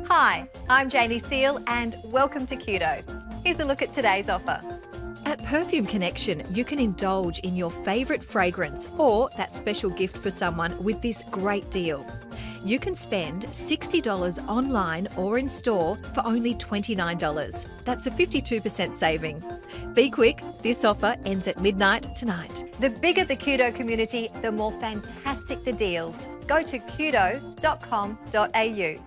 Hi, I'm Janie Seal and welcome to Cudo. Here's a look at today's offer. At Perfume Connection, you can indulge in your favourite fragrance or that special gift for someone with this great deal. You can spend $60 online or in store for only $29. That's a 52% saving. Be quick, this offer ends at midnight tonight. The bigger the Cudo community, the more fantastic the deals. Go to cudo.com.au.